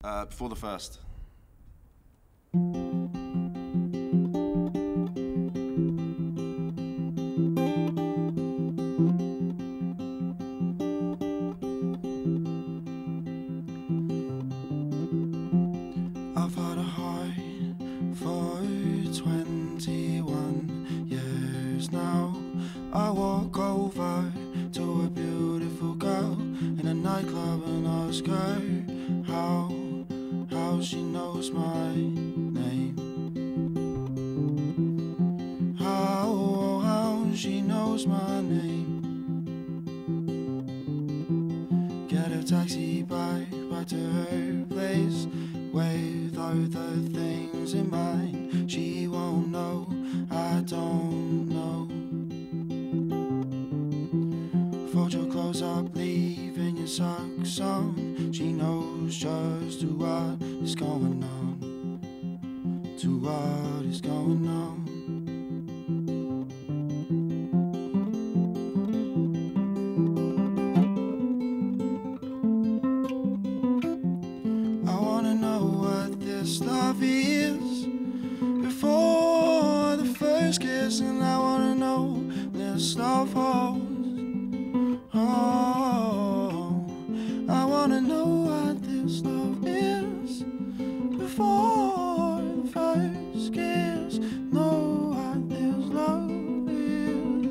Before the first. I've had a heart for 21 years now. I walk over to a beautiful girl in a nightclub and ask her how she knows my name. How she knows my name. Get a taxi back to her place without the things in mind. She won't know, I don't know. Fold your clothes up, leaving your socks on. She knows just what is going on, to what is going on. I wanna know what this love is before the first kiss, and I wanna know this love holds. Oh, I wanna know what this love is before the first kiss. Know what this love is.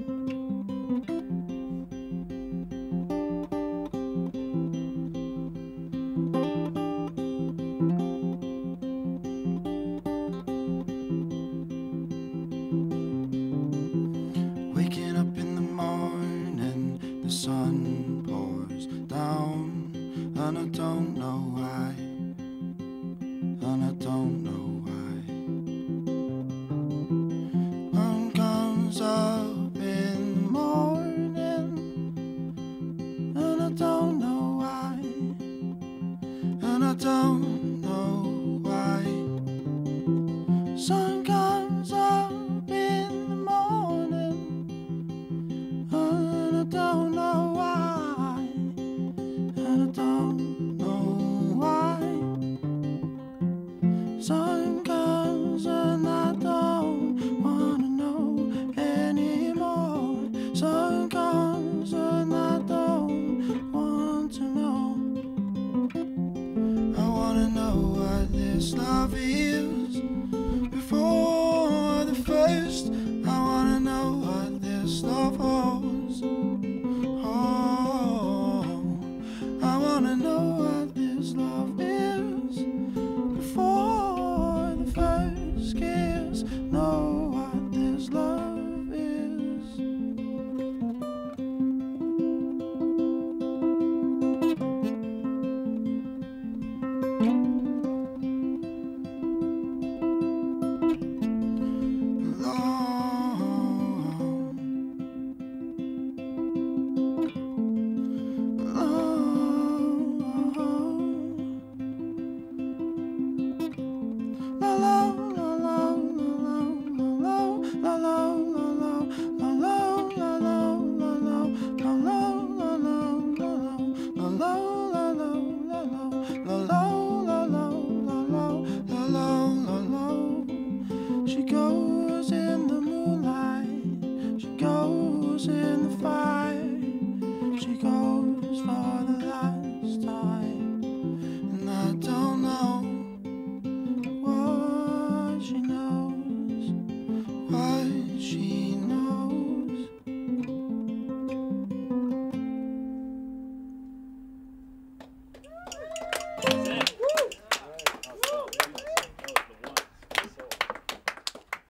Waking up in the morning, the sun pours down, and I don't know why, and I don't know why. Sun comes up in the morning, and I don't know why, and I don't know why. Sun comes up in the morning, and I don't know why, and I don't know why. Sun comes and I don't wanna know anymore. Sun comes and I don't want to know. I wanna know what this love is before the first. I wanna know what this love holds. Oh, I wanna know what this love is